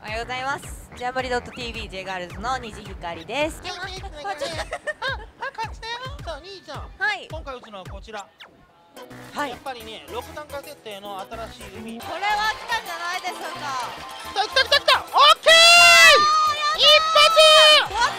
おはようございます。ジャンボリ .tv J ガールズの虹ひかりです。 感じだよ。さあ、兄ちゃん。 はい。 今回打つのはこちら。 はい。 やっぱりね、6段階設定の新しい海。 これは来たんじゃないでしょうか。 来た。オッケー。一発。 終わった。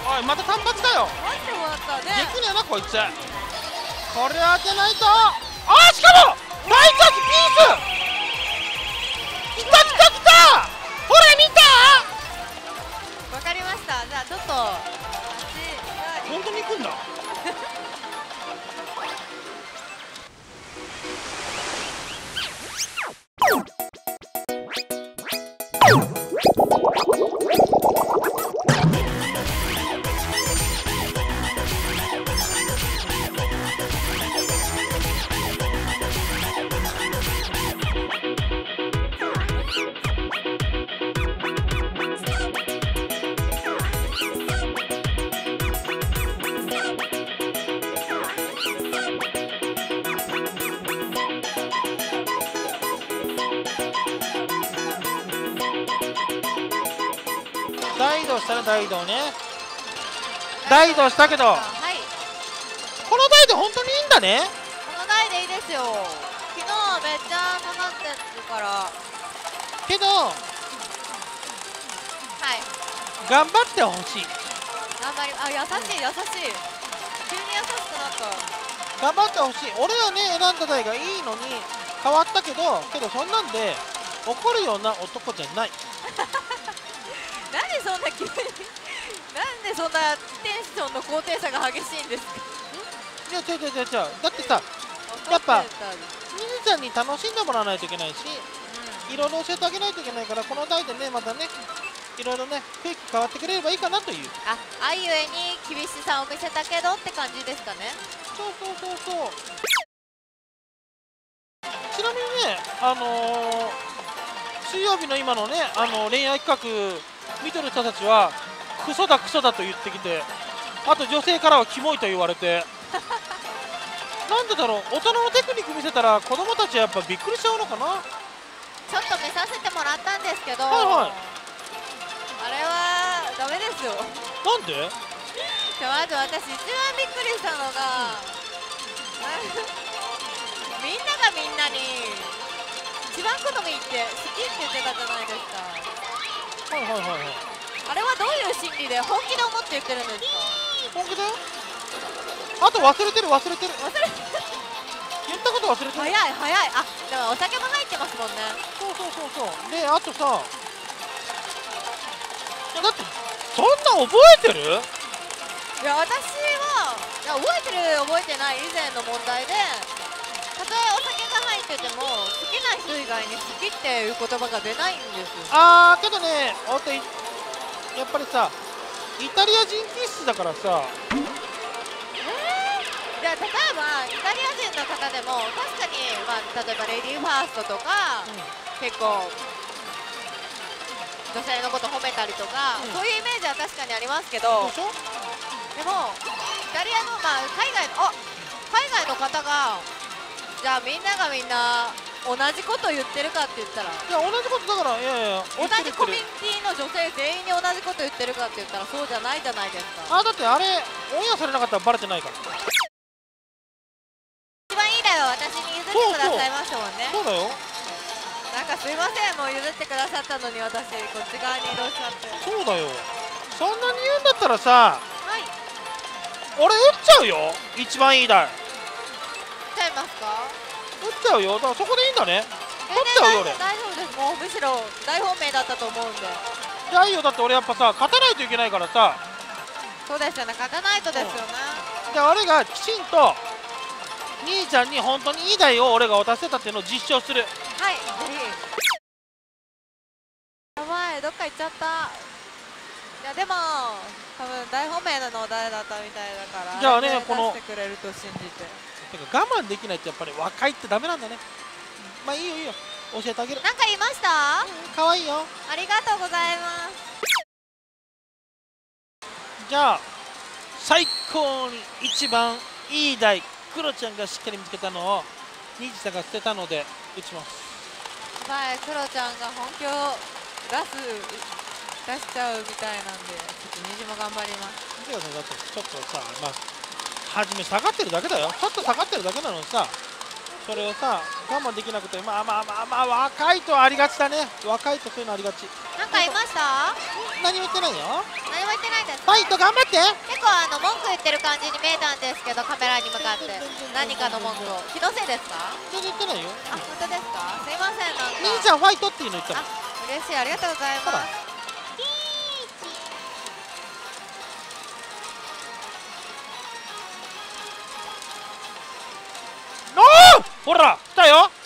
おい、また単発かよ。 マジで終わったね。 できねえなこいつ。これ当てないと。あ、しかも大活ピース。来た。ほら見た。 わかりました。じゃあちょっと本当に行くんだ。大移動したね、大移動ね。大移動したけど、 はい。 この台で本当にいいんだね。 この台でいいですよ。昨日めっちゃかかってるから。 けど、 はい。 頑張ってほしい。 頑張り、あ、優しい。急に優しくなった。 頑張ってほしい。俺はね、選んだ台がいいのに変わったけどそんなんで怒るような男じゃない。 なんでそんな急になんでそんなテンションの高低差が激しいんですか。 いや違う。だってさ、やっぱみずちゃんに楽しんでもらわないといけないし、いろいろ教えてあげないといけないから、この台でね、またね、いろいろね、雰囲気変わってくれればいいかなという。 あいうえに厳しさを見せたけどって感じですかね。 そうちなみにね、水曜日の今のね、恋愛企画見てる人たちはクソだと言ってきて、あと女性からはキモいと言われてなんでだろう、大人のテクニック見せたら子供たちはやっぱびっくりしちゃうのかな。 ちょっと見させてもらったんですけど、 はい、 あれはダメですよ。 なんで。 まず私一番びっくりしたのがみんながみんなに一番好みって好きって言ってたじゃないですか。 はい。 あれはどういう心理で本気で思って言ってるんですか。 本気だよ。あと忘れてる言ったこと忘れてる。 早い。あ、でもお酒も入ってますもんね。 そうで、あとさ、だってそんな覚えてる。 いや、私はいや覚えてる覚えてない以前の問題で、たとえお酒が入ってても好きな人以外に好きっていう言葉が出ないんですよ。 けどね、やっぱりさ、イタリア人気質だからさ。 じゃあ例えばイタリア人の方でも確かに、例えばレディーファーストとか、結構女性のこと褒めたりとか、そういうイメージは確かにありますけど、でもイタリアの、海外の方がじゃあみんながみんな同じこと言ってるかって言ったら、 いや同じことだから、いや同じコミュニティの女性全員に同じこと言ってるかって言ったらそうじゃないじゃないですか。 だってあれオンエアされなかったらバレてないから。 一番いいだよ、私に譲ってくださいましたもんね。 そうだよ。 なんかすいません、もう譲ってくださったのに私こっち側に移動しちゃって。 そうだよ。そんなに言うんだったらさ、 はい。 俺打っちゃうよ。一番いい台打っちゃいますか。 打っちゃうよ。だからそこでいいんだね。打っちゃうよ俺。 大丈夫です。もうむしろ大本命だったと思うんで。 いやいいよ。だって俺やっぱさ、勝たないといけないからさ。 そうですよね、勝たないとですよね。 で俺がきちんと兄ちゃんに本当にいい台を俺が渡せたっていうのを実証する。 はい、ぜひ。やばい、どっか行っちゃった。いやでも多分大本命の誰だったみたいだから、 じゃあね、この出してくれると信じて。 てか我慢できないってやっぱり若いってダメなんだね。まあいいよ教えてあげる。 なんか言いました。 可愛いよ。 ありがとうございます。 じゃあ最高に一番いい台、クロちゃんがしっかり見つけたのをニジさんが捨てたので打ちます。 前クロちゃんが本気を出しちゃうみたいなんで、ちょっと虹も頑張ります。 いやね、だってちょっとさ、まあ初め下がってるだけだよ。ちょっと下がってるだけなのにさ、それをさ我慢できなくて、まあ若いとありがちだね。若いとそういうのありがち。 なんかいました？ 何も言ってないよ。 何も言ってないです。 ファイト頑張って。 結構文句言ってる感じに見えたんですけど、カメラに向かって何かの文句を。気のせいですか？ 全然言ってないよ。 あ、本当ですか？すいません、なんか兄ちゃんファイトっていうの言ったの。 あ、嬉しい、ありがとうございます。 ほら来たよ。ノー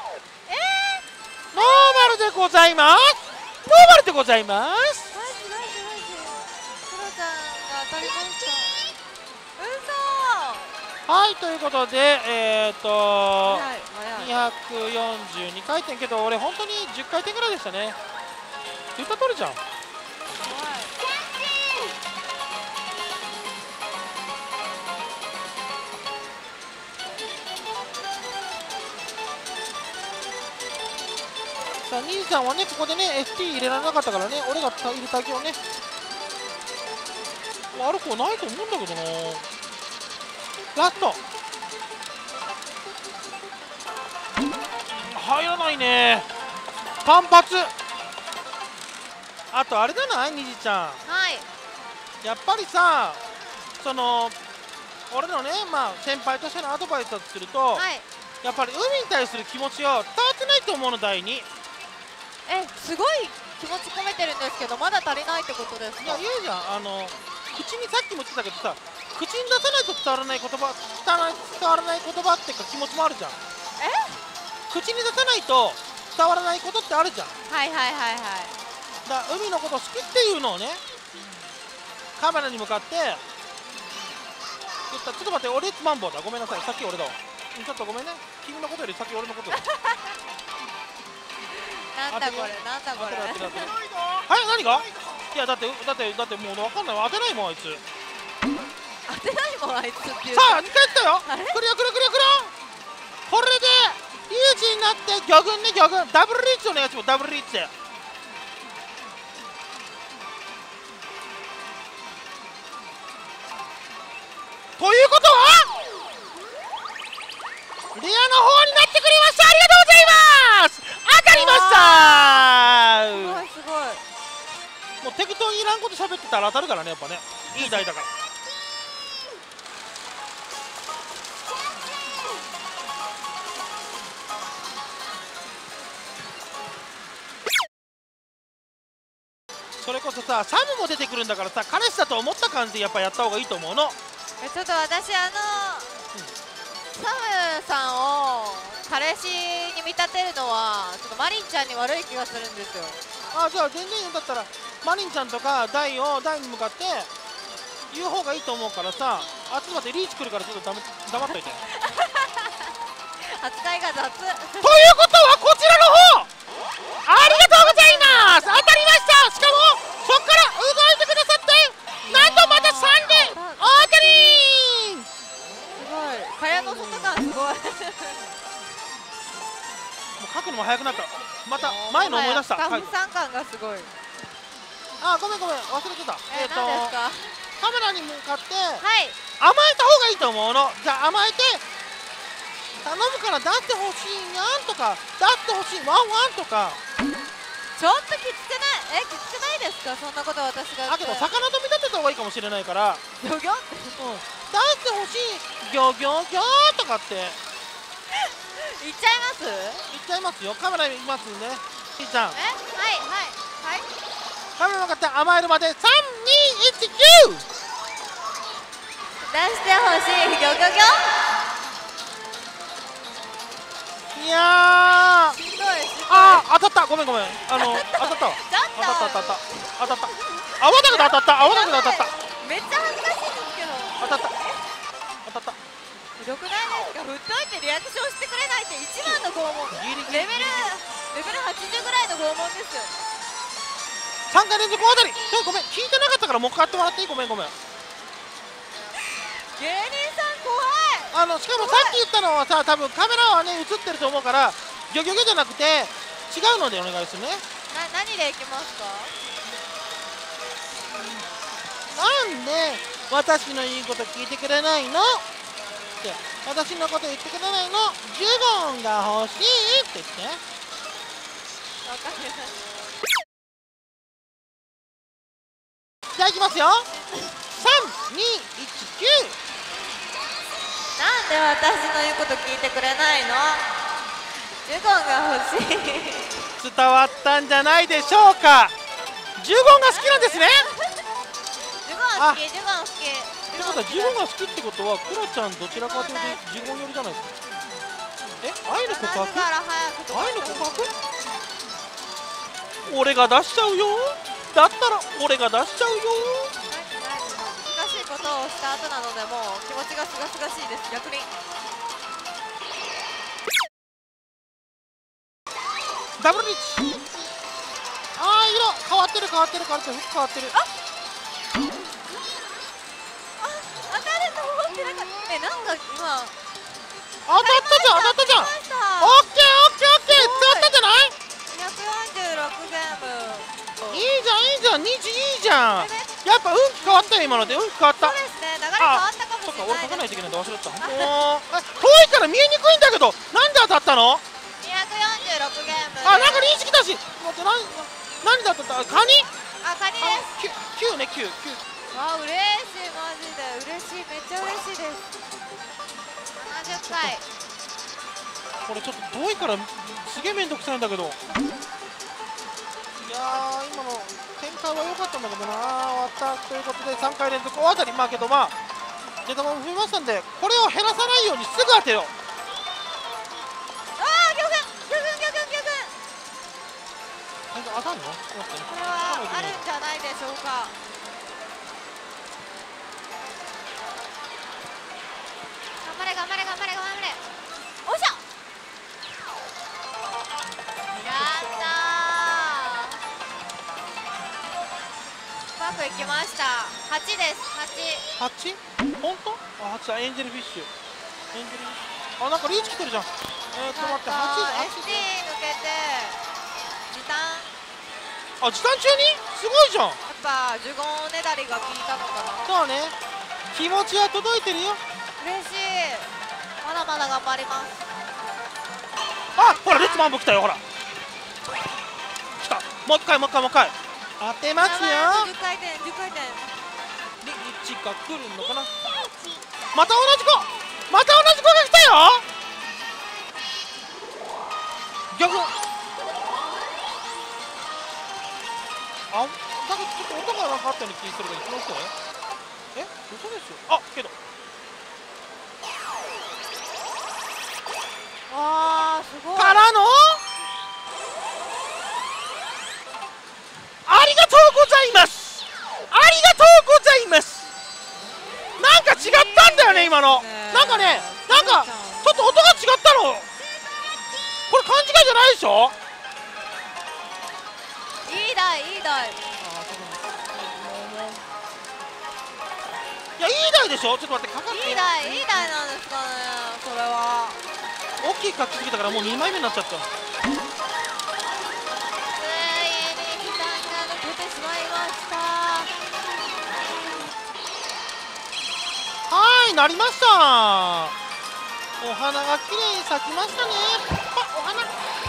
マルでございます。ノーマルでございます。 マジクロちゃんが当たりました。 はい、ということで早い。 242回転けど、俺本当に10回転ぐらいでしたね。言った通りじゃん。さあ兄さんはね、ここでね ST 入れられなかったからね、俺が入れたけどね、悪くはないと思うんだけどな。ラスト入らないね、単発。あとあれじゃない、にじちゃん、 はい、 やっぱりさ、その俺のね、まあ先輩としてのアドバイスだとすると、 はい、 やっぱり海に対する気持ちが伝わってないと思うの。第2、 すごい気持ち込めてるんですけど、まだ足りないってことですか？ いや、言うじゃん、口にさっきも言ってたけどさ、口に出さないと伝わらない言葉、伝わらない言葉っていうか気持ちもあるじゃん。口に出さないと伝わらないことってあるじゃん。 はいはいはいはい。 だから海のこと好きっていうのをね、カメラに向かって言った。ちょっと待って、俺マンボウだ、ごめんなさい、さっき俺だわ。ちょっとごめんね、君のことより先俺のことだ。 なんだこれ、なんだこれ。 はい、何が？いや、だってもう分かんないわ、当てないもんあいつ。 当てないもんあいつっていう。 さあ2回来たよ。クリア。これでリーチになって魚群ね、魚群ダブルリーチお願いします。ダブルリーチでということはレアの方になってくれました。ありがとうございます。当たりました。 すごい。 もう適当にいらんこと喋ってたら当たるからね、やっぱね、いい台だから。それこそさ、サムも出てくるんだからさ、彼氏だと思った感じでやっぱやった方がいいと思うの。 ちょっと私サムさんを彼氏に見立てるのはちょっとマリンちゃんに悪い気がするんですよ。 あ、じゃあ全然いいんだったらマリンちゃんとかダイに向かって言う方がいいと思うからさ。あ、ちょっと待って、リーチ来るからちょっと黙っといて。 扱いが雑。 ということはこちらの方ありがとうございます。当たりました。しかもそこから動いてくださって、なんとまた3で当たり。 すごい、蚊帳の外感すごい。もう書くのも早くなった。また前の思い出した。 スタッフさん感がすごい。 あ、ごめん忘れてた。 何ですか？ カメラに向かってはい、 甘えた方がいいと思うの。じゃあ甘えて頼むから出してほしいにゃんとか、出してほしいワンワンとか。 ちょっときつくない？きつくないですか？そんなこと私が。 だけど魚と見立てた方がいいかもしれないから、 ギョギョって出してほしいギョギョギョーとかって言っちゃいます？ 言っちゃいますよ。カメラにいますんでね、ひーちゃん。 はいカメラに向かって甘えるまで3、2、1、9。 出してほしいギョギョギョ。 いやー、 しんどい。 あー、当たった。ごめん当たったわ。当たった泡だけど当たった。 めっちゃ恥ずかしいんですけど。 当たった。 ひどくないですか？振っといてリアクションしてくれないって一番の拷問。レベル80ぐらいの拷問ですよ。 3回連続当たり。ごめん、聞いてなかったからもう一回やってもらっていい？ごめん。 芸人さん怖い。 しかもさっき言ったのはさ、多分カメラはね映ってると思うからギョギョギョじゃなくて違うのでお願いするね。 何でいきますか？ なんで私の言うこと聞いてくれないのって私のこと言ってくれないの。ジュゴンが欲しいって言って。 わかりました。 じゃあいきますよ。3、2、1、9。 なんで私の言うこと聞いてくれないの？ジュゴンが欲しい。 伝わったんじゃないでしょうか。ジュゴンが好きなんですね。 ジュゴン好き、ジュゴン好き。 ってことはジュゴンが好きってことはクロちゃんどちらかというとジュゴン寄りじゃないですか。愛の告白？愛の告白？俺が出しちゃうよ。だったら俺が出しちゃうよ。 難しいことをした後なのでもう気持ちがすがすがしいです。逆にダブルリーチ。色変わってる変わってる変わってる。服変わってる。 当たると思ってなかった。なんか今当たったじゃん、当たったじゃん。オッケーオッケーオッケー。当たったんじゃない？ 246ゲーム。 いいじゃんいいじゃん。2時いいじゃん。やっぱ運気変わったよ今ので。運気変わった。 そうですね、流れ変わったかもしれない。 そっか、俺書かないといけないんだ、忘れてた。もう遠いから見えにくいんだけど、なんで当たったの ？246ゲーム。 なんか認識だし。待って、何だった？カニ？ カニです。 9ね、9。 わあ、嬉しい、マジで嬉しい、めっちゃ嬉しいです。70回。 これちょっと遠いからすげえめんどくさいんだけど。いやー、今の展開は良かったんだけどな。終わったということで3回連続大当たり。けど出玉も増えましたんで、これを減らさないようにすぐ当てよう。当たるの？これはあるんじゃないでしょうか。頑張れ頑張れ頑張れ頑張れ。おっしゃ。やったー。うまくいきました。8です。 8？本当？8だ。エンジェルフィッシュ。なんかリーチ来てるじゃん。ちょっと待って。 8 SD 抜けて時短。 時短中にすごいじゃん。 やっぱジュゴンねだりが効いたのかな。 そうね、気持ちは届いてるよ。 嬉しい。まだまだ頑張ります。 ほらレッツマンボ来たよ。ほら来た。もう一回当てますよ。 10回転10回転。 リーチが来るのかな。また同じ子が来たよ。逆。だけどちょっと音がなかったような気するから行きますね。嘘ですよ。けどすごい。 からのありがとうございます。なんか違ったんだよね今の。なんかちょっと音が違ったの。これ勘違いじゃないでしょ。 いい台。 いや、いい台でしょ。ちょっと待って、かかって。 いい台なんですかね。それは大きい書きすぎたからもう2枚目になっちゃった。 ついに時間が抜けてしまいました。 なりました。お花が綺麗に咲きましたね。お花。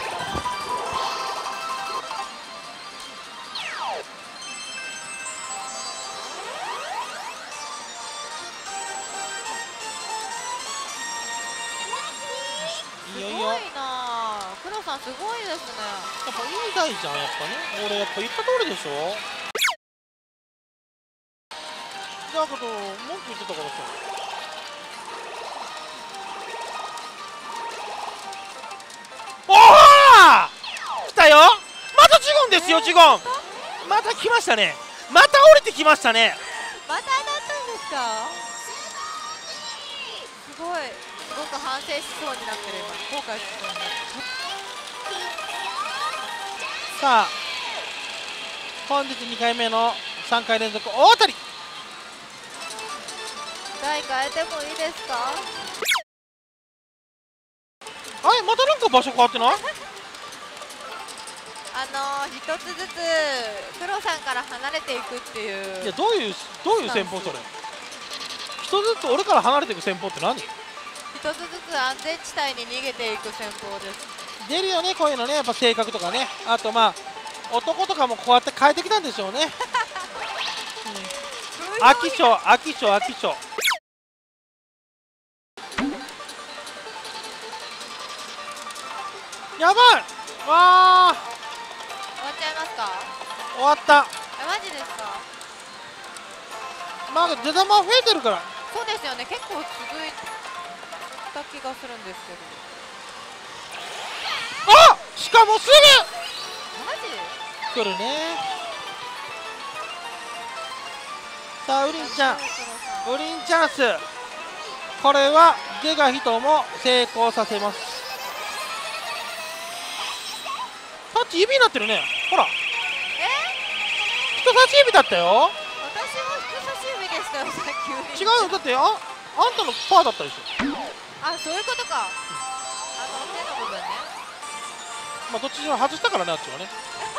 すごいな。黒さんすごいですね。 やっぱいい台じゃん。やっぱね、俺やっぱ言った通りでしょ。だけど文句言ってたからさ。来たよ。またジュゴンですよ。ジュゴンまた来ましたね。また降りてきましたね。 また当たったんですか。すごく反省しそうになってる。今後悔しそうになってる。 さあ本日2回目の3回連続大当たり。 台変えてもいいですか。 またなんか場所変わってない？ 一つずつ黒さんから離れていくっていう。 いや、どういう戦法それ。一つずつ俺から離れていく戦法って何？ 一つずつ安全地帯に逃げていく戦法です。 出るよね、こういうのね。やっぱ性格とかね。あとまあ男とかもこうやって変えてきたんでしょうね。飽き性。やばい。わあ、 終わっちゃいますか？ 終わった。 マジですか？ まあ出玉増えてるから。 そうですよね、結構続いた気がするんですけど。 あ、しかもすマジ？ ぐ来るね。さあウリンちゃん、ウリンチャンス。これはゲガヒトも成功させます。タッチ指になってるね。ほら、人差し指だったよ。 私も人差し指でしたよ、さっき。 違うよ、だってあんたのパーだったでしょ。 あ、そういうことか。手の部分ね。 まあどっちにも外したからね、あっちはね。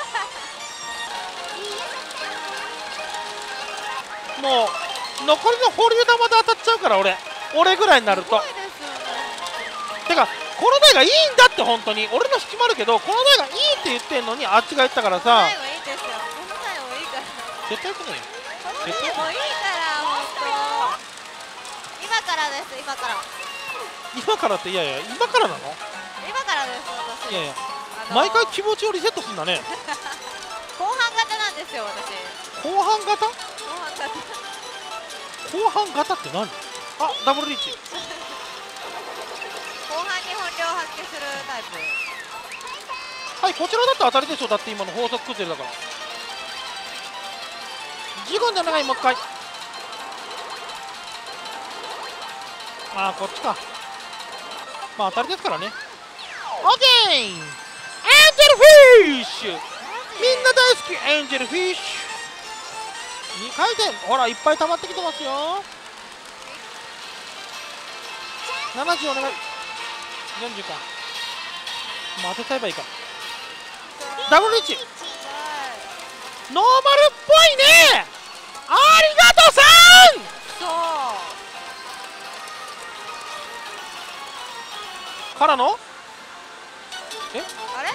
もう残りの保留玉で当たっちゃうから俺ぐらいになると。 すごいですよね。 てかこの台がいいんだって。本当に俺の引きもあるけど、この台がいいって言ってんのにあっちが言ったからさ。 最後いいですよ。この台もいいから。 絶対よくねえよ。 この台もいいから本当。今からです、今から。 今からって、いやいや今からなの？ 今からです私。 いやいや、毎回気持ちをリセットするんだね。 後半型なんですよ私。 後半型？ 後半型。 後半型って何？あ、ダブルリーチ。 後半に本領発揮するタイプ。 はい、こちらだと当たりでしょ。だって今の法則崩れだから。ジゴンじゃない、もう一回。ああ、こっちか。まあ当たりですからね。オッケー、エンジェルフィッシュ。みんな大好きエンジェルフィッシュ。2回転、ほらいっぱい溜まってきてますよ。70お願い。40か。まあ当てちゃえばいいか。ダブルリーチ。ノーマルっぽいね。ありがとうさん。 そうからのあれ？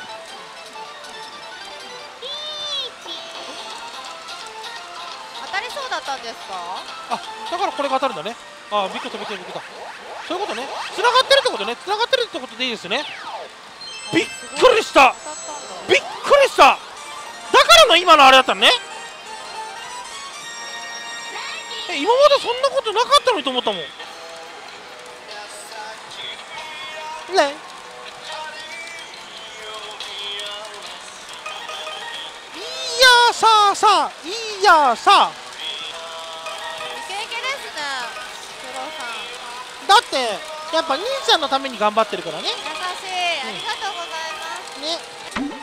当たりそうだったんですか？ あ、だからこれが当たるんだね。あ、びっくりした。そういうことね。つながってるってことね。つながってるってことでいいですね。びっくりした。びっくりした。だからの今のあれだったのね。今までそんなことなかったのにと思ったもん。レン。さあいやさあ、 イケイケですね黒さん。 だってやっぱ兄ちゃんのために頑張ってるからね。 優しい、ありがとうございますね。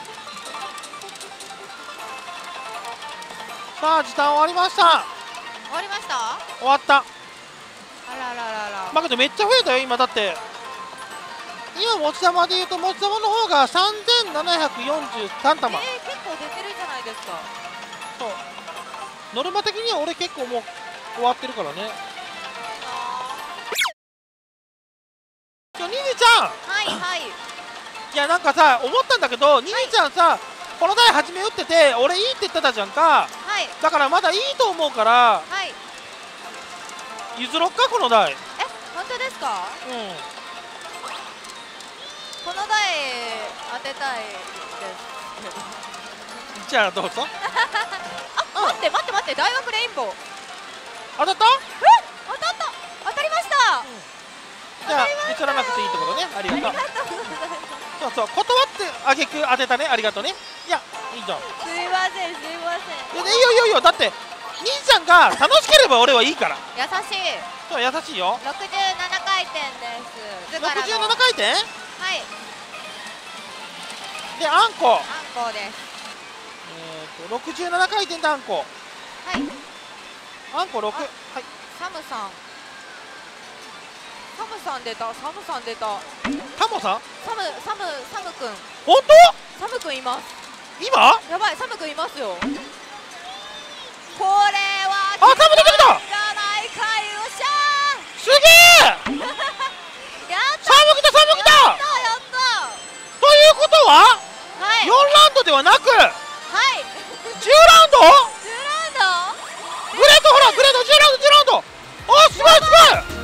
さあ時間終わりました。 終わりました？ 終わった。 あらららら。 まあけどめっちゃ増えたよ今。だって今持ち玉でいうと持ち玉の方が3743玉。 結構出てるじゃないですか。 そう、ノルマ的には俺結構もう終わってるからね。兄ちゃん、 はいはい。 いやなんかさ思ったんだけど、兄ちゃんさ、この台初め打ってて俺いいって言ってたじゃんか。 はい。 だからまだいいと思うからはい。 譲ろっかこの台。 本当ですか？ うん。 この台当てたいですけど。 じゃあどうぞ。 あ、待って大学レインボー当たった？ 当たった当たりました、 じゃあ移らなくていいってことね。ありがとう。 ありがとうございます。 そう断ってあげく当てたね。ありがとうね。いやいいじゃん。 すいません。 いいよだって兄ちゃんが楽しければ俺はいいから。 優しい。 そう優しいよ。 67回転です。 67回転？ はい。 であんこ。 あんこです。 67回転であんこ。 はい。 あんこ6。はい。 サムさん出た。 タモさん？ サムくん。 本当？ サムくくんいます。 今やばい、サムくんいますよ。これはあ、サム出てきた。 じゃないかい、よっしゃすげえー。やったサム来た、サム来た。 やったということははい 4ラウンドではなく10ラウンはいド。 10ラウンドグレート、ほらグレート10ラウンド、10ラウンド。お、すごいすごい。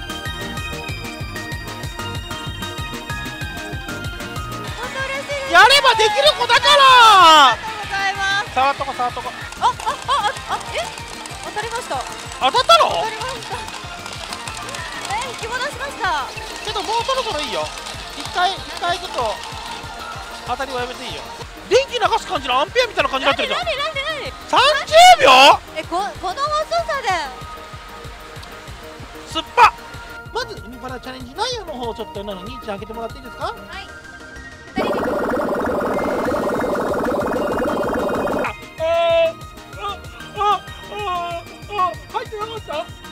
本当嬉しいです。 やればできる子だから。 ありがとうございます。 触っとこ触っとこ。 当たりました。 当たったの当たりました。引き戻しました。 けどもうそろそろいいよ。一回ちょっと当たりはやめていいよ。電気流す感じのアンペアみたいな感じになってるじゃん。 何 30秒この遅さで。 すっぱ。まず海パラチャレンジ内容の方をちょっと兄ちゃん開けてもらっていいですか。 はい2人で入ってなかった。